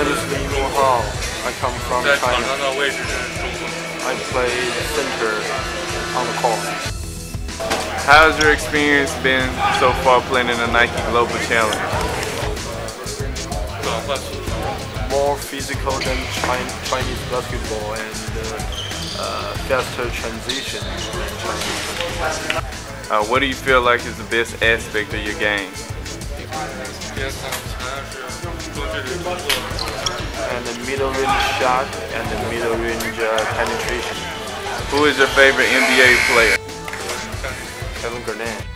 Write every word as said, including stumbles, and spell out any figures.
name is Li Muhao. I come from China. I play center on the court. How's your experience been so far playing in the Nike Global Challenge? More physical than Chinese basketball and uh, uh, faster transition than Chinese. Uh, what do you feel like is the best aspect of your game? And the middle range shot and the middle range uh, penetration. Who is your favorite N B A player? Kevin Garnett.